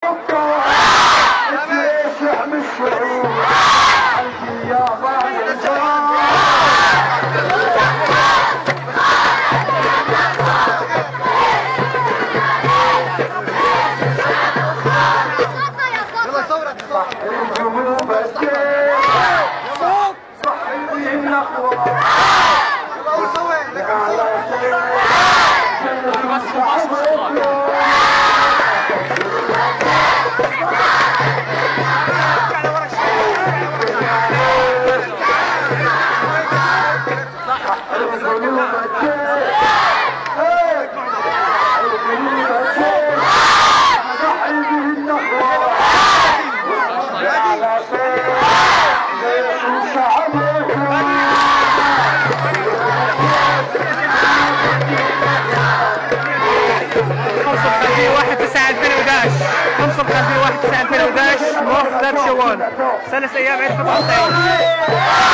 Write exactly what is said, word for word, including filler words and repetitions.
خمسة وخمسين واحد تسعة ألفين وأحد عشر موافق ثلاث شوال ثلاث ايام عيد فطر.